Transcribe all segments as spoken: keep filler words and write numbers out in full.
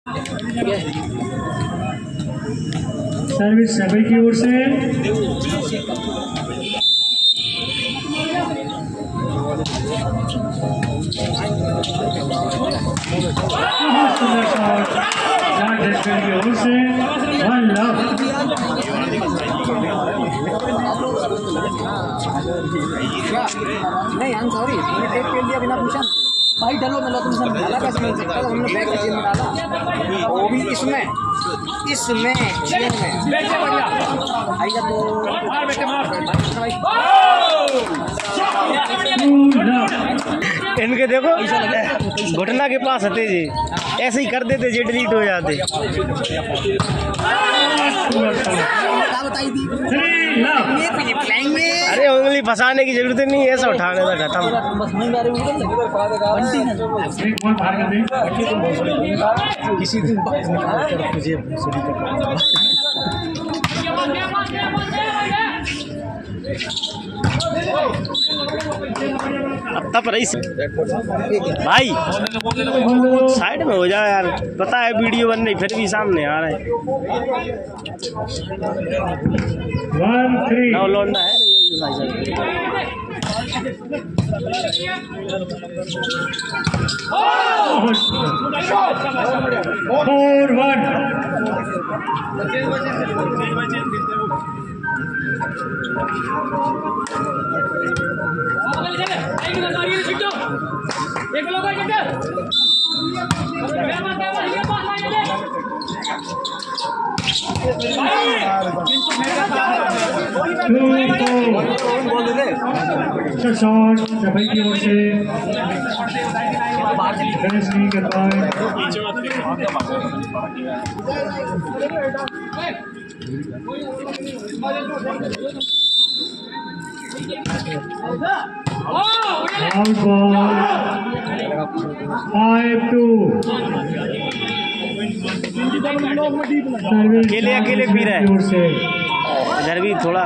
Service सभी की ओर से बहुत सुंदर शॉट की ओर से वन लव। नहीं हम सॉरी मैंने टेक खेल दिया बिना पूछा भाई डलो मिला तुमसे डाला कैसे मिल सकता है हमने बैक टीम में डाला वो भी इसमें इसमें चेन में बैठे बढ़िया आइए तो मार बैठे मार इनके देखो घुटना के पास हते जी ऐसे ही कर देते जी डिलीट हो जाते। अरे उंगली फंसाने की जरूरत नहीं, ऐसा उठाने का खत्म। किसी दिन तब रही भाई साइड में हो जाओ यार, पता है वीडियो बन रही फिर भी सामने आ रहा है। नौ लौंडा है फोर वन। शॉट सभी की ओर से फिनिश नहीं कर पाए। Out ball five two. अकेले अकेले पी रहे हैं, इधर भी थोड़ा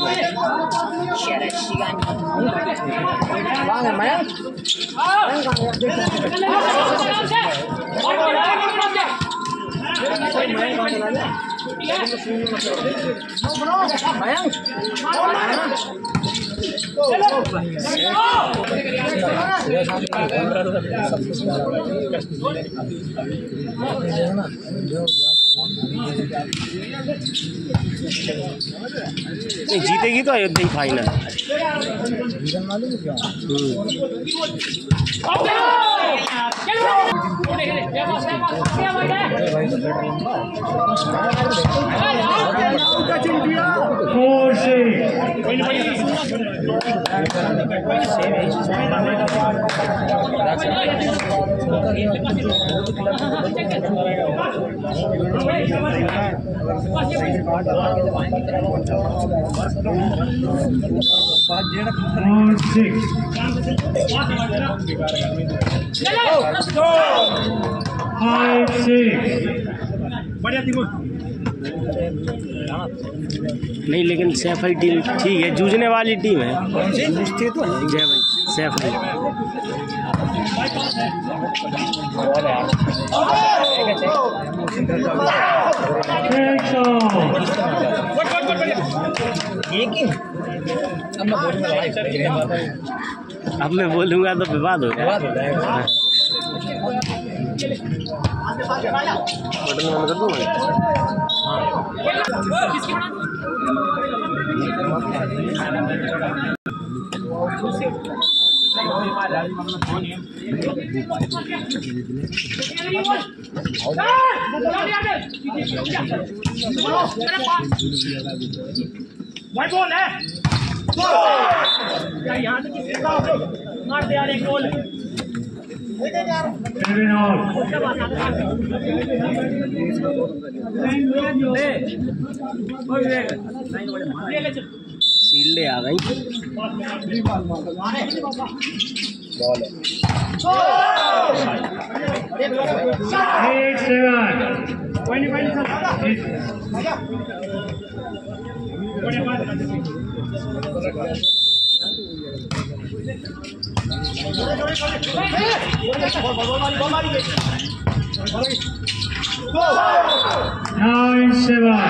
जीतेगी तो अयोध्या फाइनल। नहीं लेकिन सैफई टीम ठीक है, जूझने वाली टीम है। जय भाई सैफई अब मैं बोलूँगा तो विवाद हो गया। गोल है यहाँ मार दे यार एक गोल। सील्डे आ गई। Nine seven.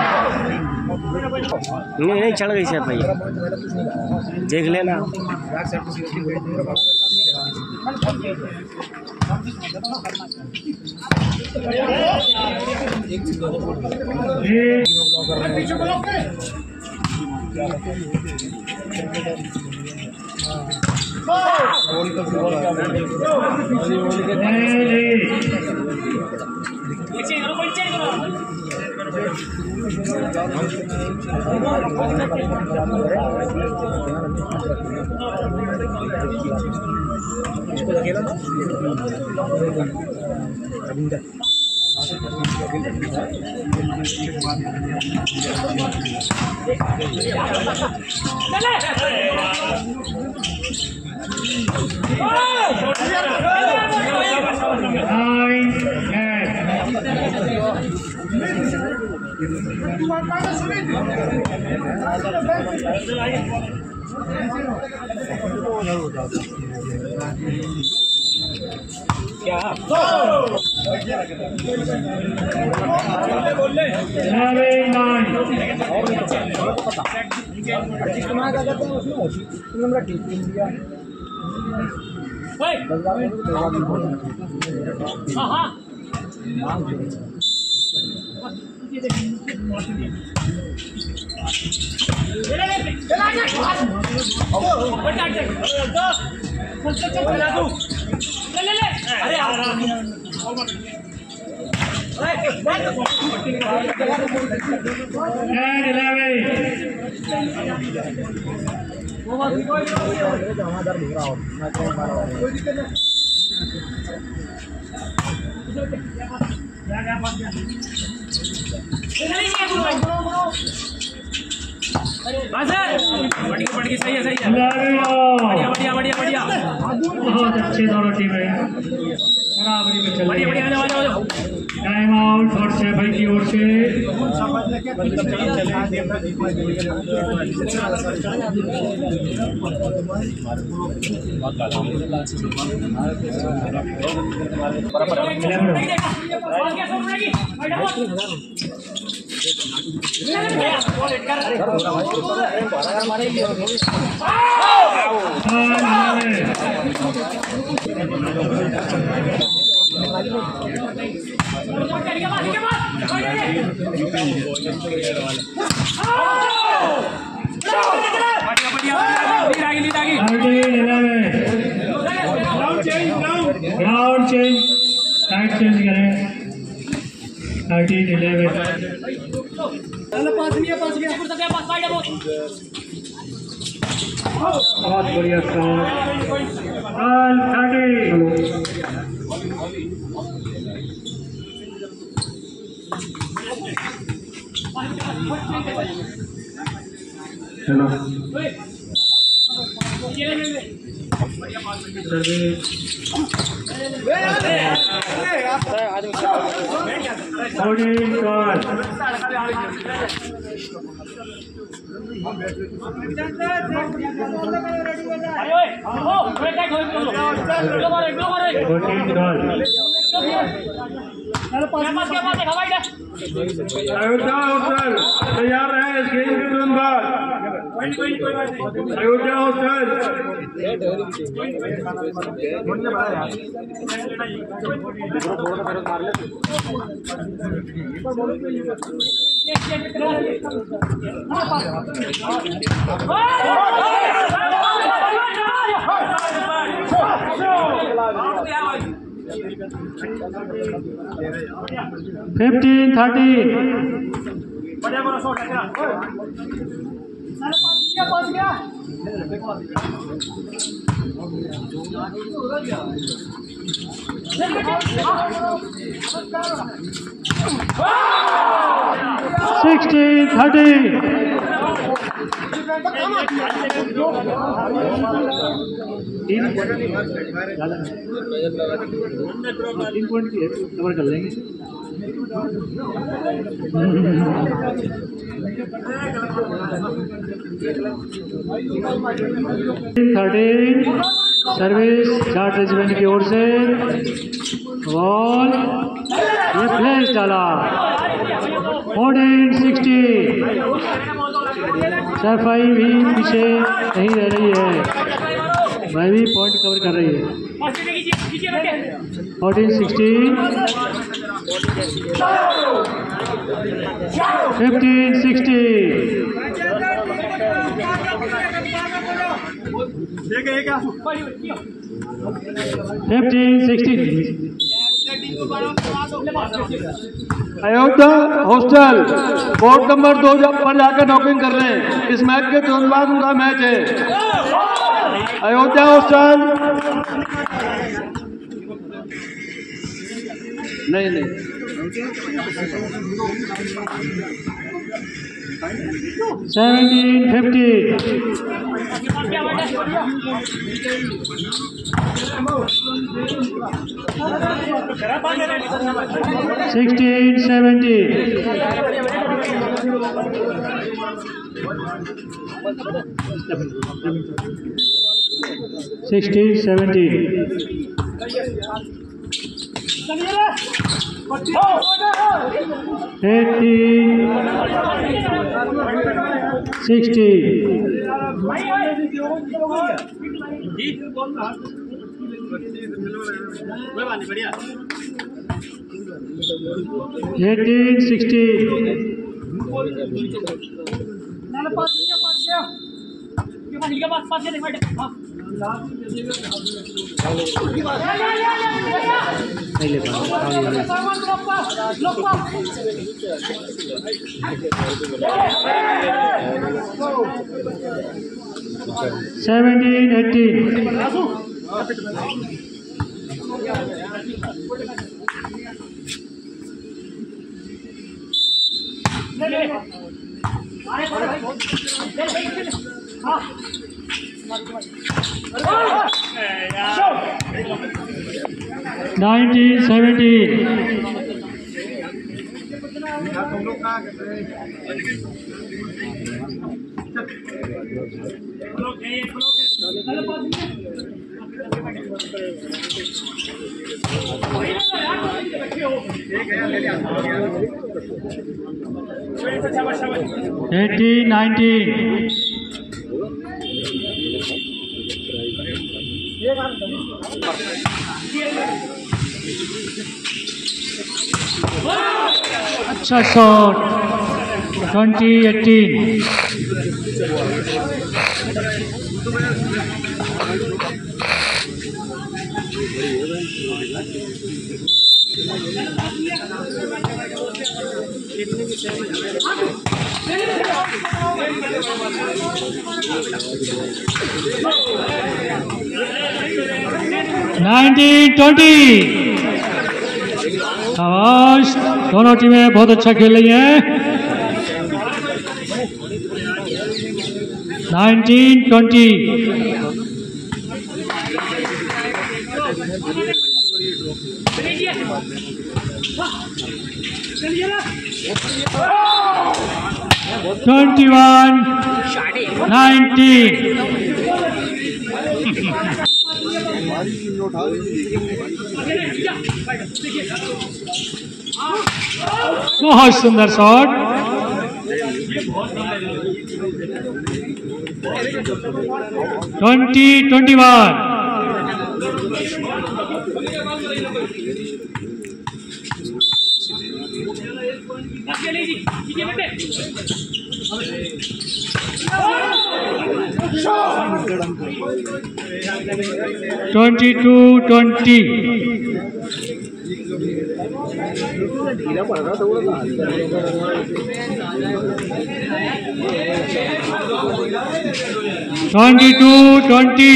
नहीं नहीं चढ़ गई सर भाई, देख लेना। सही है सही है, बढ़िया बढ़िया बढ़िया, बहुत अच्छे दोनों टीमें बराबरी में चल रही है। टाइम आउट और से भाई की ओर से। ग्राउंड चेंज, साइड चेंज करें। Thirteen eleven. बहुत बढ़िया शॉट। थर्टी। चलो तैयार रहे इस गेम के तुरंत बाद। Ayodhya hostel fifteen thirteen. बढ़िया बड़ा शॉट है तेरा। पहुंच गया सिक्सटीन थर्टीन। तीन पॉइंट की कवर कर लेंगे। थर्टीन सर्विस जाट रेजिमेंट की ओर से बॉल ये फ्लैश डाला। Fourteen sixty. सफाई भी पीछे नहीं रह रही है, मैं भी पॉइंट कवर कर रही है। Fourteen sixty. Fifteen sixty. Fifteen sixty. Ayodhya hostel board number दो पर जाकर नॉकिंग कर रहे हैं। इस मैच के तुरंत बाद उनका मैच है। अयोध्या हॉस्टल नहीं नहीं seventeen fifty. Sixteen seventy. Sixteen seventy. Eighteen sixty. Eighteen sixty. Seventeen eighteen. Nineteen seventeen. Eighteen nineteen. अच्छा shot. Twenty eighteen. Nineteen twenty. शाबाश, दोनों टीमें बहुत अच्छा खेल रही हैं। Nineteen twenty. Twenty one nineteen. बहुत सुंदर shot. Twenty twenty one. Twenty two twenty. Twenty two twenty.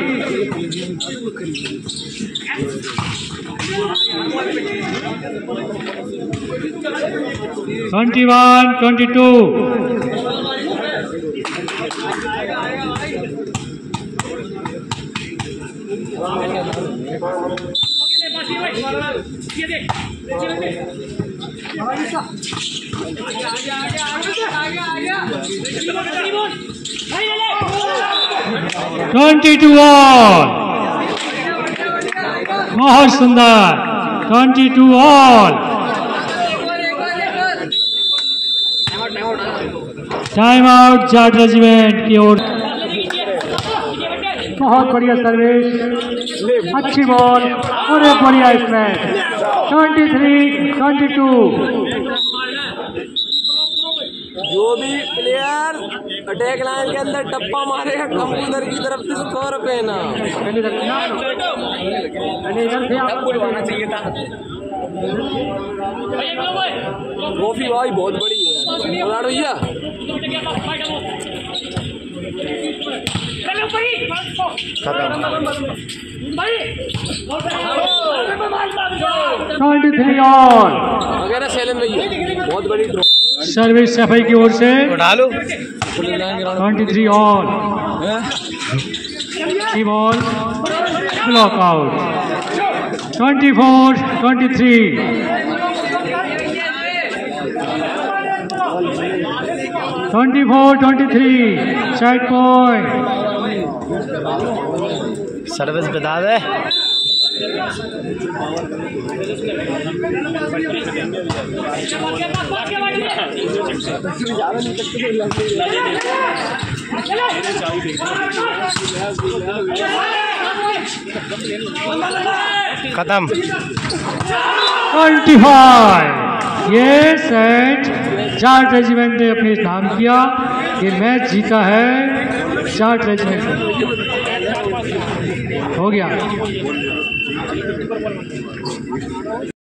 Twenty one twenty two. Twenty two all. बहुत सुंदर। Twenty two all. Time out Jat regiment की ओर। बहुत बढ़िया सर्विस, अच्छी बॉल और एक बढ़िया smash. Twenty three twenty two. जो भी प्लेयर अटैक लाइन के अंदर टप्पा मारेगा कंप्यूटर की तरफ से सौ रुपए ना बुलवाना चाहिए था। ट्रॉफी भाई बहुत बड़ी है भैया। ट्वेंटी थ्री ऑल वगैरह सैलन भैया बहुत बड़ी सर्विस सफाई की ओर से। Twenty three all. Ball block out. Twenty four twenty three. Twenty four twenty three side point. Service बता दे। खत्म। Twenty five. ये सेट जाट रेजिमेंट ने अपने नाम किया। ये मैच जीता है जाट रेजिमेंट ने। हो गया।